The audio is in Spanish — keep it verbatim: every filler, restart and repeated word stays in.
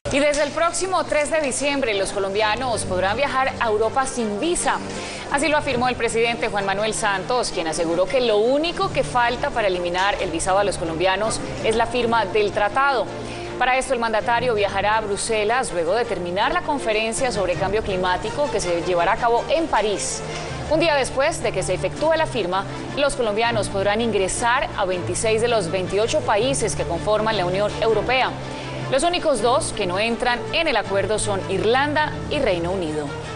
Y desde el próximo tres de diciembre los colombianos podrán viajar a Europa sin visa. Así lo afirmó el presidente Juan Manuel Santos, quien aseguró que lo único que falta para eliminar el visado a los colombianos es la firma del tratado. Para esto el mandatario viajará a Bruselas luego de terminar la conferencia sobre cambio climático que se llevará a cabo en París. Un día después de que se efectúe la firma, los colombianos podrán ingresar a veintiséis de los veintiocho países que conforman la Unión Europea. Los únicos dos que no entran en el acuerdo son Irlanda y Reino Unido.